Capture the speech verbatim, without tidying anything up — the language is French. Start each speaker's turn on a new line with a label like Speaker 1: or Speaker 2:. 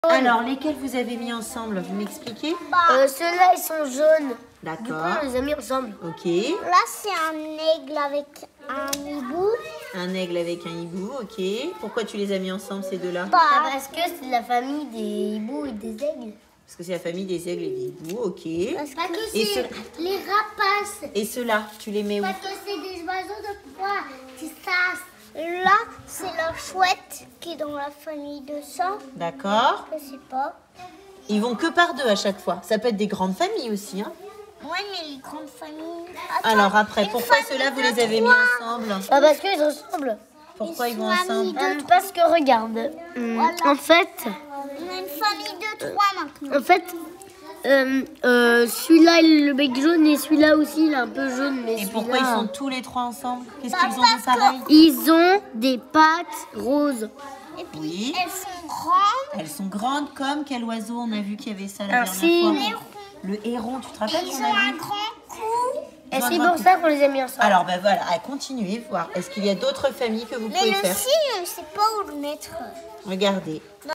Speaker 1: Alors, lesquels vous avez mis ensemble? Vous m'expliquez?
Speaker 2: euh, Ceux-là, ils sont jaunes. Du coup,
Speaker 1: D'accord.
Speaker 2: on les a mis ensemble.
Speaker 1: Ok.
Speaker 3: Là, c'est un aigle avec un hibou.
Speaker 1: Un aigle avec un hibou, ok. Pourquoi tu les as mis ensemble, ces deux-là?
Speaker 3: Bah,
Speaker 2: Ah, parce que c'est de la famille des hiboux et des aigles.
Speaker 1: Parce que c'est la famille des aigles et des hiboux, ok.
Speaker 3: parce
Speaker 2: Parce
Speaker 3: que
Speaker 2: que
Speaker 1: Et
Speaker 2: c'est
Speaker 1: ce-
Speaker 2: les rapaces.
Speaker 1: Et ceux-là, tu les mets où?
Speaker 2: Parce que c'est des oiseaux de proie. C'est ça.
Speaker 3: là, c'est la chouette qui est dans la famille de ça.
Speaker 1: D'accord.
Speaker 3: Je sais pas.
Speaker 1: Ils vont que par deux à chaque fois. Ça peut être des grandes familles aussi, hein.
Speaker 3: Ouais, mais les grandes familles. Attends,
Speaker 1: Alors après,
Speaker 3: une
Speaker 1: pourquoi
Speaker 3: famille
Speaker 1: ceux-là, vous
Speaker 3: de
Speaker 1: les avez mis
Speaker 3: trois.
Speaker 1: ensemble?
Speaker 2: Ah, parce qu'ils ressemblent.
Speaker 1: Pourquoi ils
Speaker 3: Ils
Speaker 1: vont
Speaker 3: sont amis
Speaker 1: ensemble?
Speaker 3: de-
Speaker 2: Euh, parce que regarde. hum,
Speaker 3: Voilà.
Speaker 2: En fait,
Speaker 3: On a une famille de trois maintenant.
Speaker 2: en fait, euh, euh, celui-là, il a le bec jaune et celui-là aussi, il est un peu jaune. Mais
Speaker 1: Et pourquoi ils
Speaker 2: celui-là-
Speaker 1: sont tous les trois ensemble? Qu'est-ce
Speaker 3: Bah,
Speaker 1: qu'ils ont
Speaker 3: parce
Speaker 1: de pareil?
Speaker 2: Ils ont des pattes roses.
Speaker 3: Et puis,
Speaker 1: Oui.
Speaker 3: elles sont grandes.
Speaker 1: Elles sont grandes comme quel oiseau on a vu qu'il y avait ça la
Speaker 2: Un
Speaker 1: dernière
Speaker 2: cygne.
Speaker 1: fois? Le héron, tu te rappelles
Speaker 3: Ils
Speaker 1: qu'on
Speaker 3: ont
Speaker 1: a
Speaker 3: un
Speaker 1: vu?
Speaker 3: grand cou.
Speaker 2: Et
Speaker 1: Ils ont
Speaker 2: c'est
Speaker 1: un
Speaker 2: pour
Speaker 1: grand
Speaker 2: ça qu'on les a mis ensemble.
Speaker 1: Alors ben voilà, à continuer, voir. Est-ce qu'il y a d'autres familles que vous
Speaker 3: Mais
Speaker 1: pouvez
Speaker 3: le
Speaker 1: faire?
Speaker 3: cygne, on ne sait pas où le mettre.
Speaker 1: Regardez.